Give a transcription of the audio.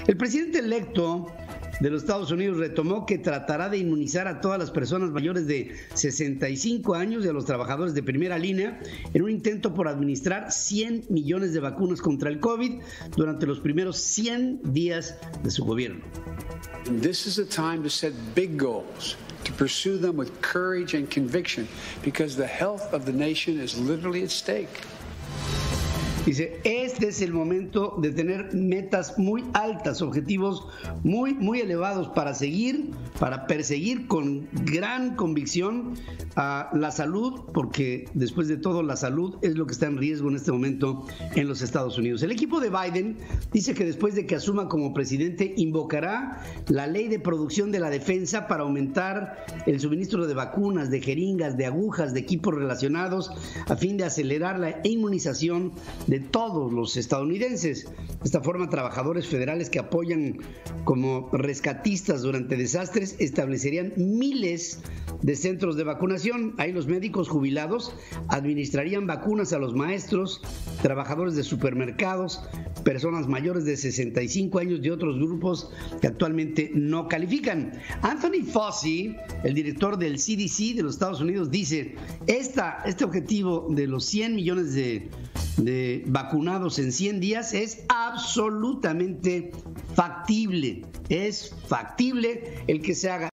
El presidente electo de los Estados Unidos retomó que tratará de inmunizar a todas las personas mayores de 65 años y a los trabajadores de primera línea en un intento por administrar 100 millones de vacunas contra el COVID durante los primeros 100 días de su gobierno. This is a time to set big goals, to pursue them with courage and conviction, because the health of the nation is literally at stake. Dice, este es el momento de tener metas muy altas, objetivos muy elevados para perseguir con gran convicción a la salud, porque después de todo la salud es lo que está en riesgo en este momento en los Estados Unidos. El equipo de Biden dice que después de que asuma como presidente invocará la ley de producción de la defensa para aumentar el suministro de vacunas, de jeringas, de agujas, de equipos relacionados a fin de acelerar la inmunización de todos los estadounidenses. De esta forma, trabajadores federales que apoyan como rescatistas durante desastres establecerían miles de centros de vacunación. Ahí los médicos jubilados administrarían vacunas a los maestros, trabajadores de supermercados, personas mayores de 65 años y otros grupos que actualmente no califican. Anthony Fauci, el director del CDC de los Estados Unidos, dice, este objetivo de los 100 millones de vacunados en 100 días es absolutamente factible. Es factible el que se haga.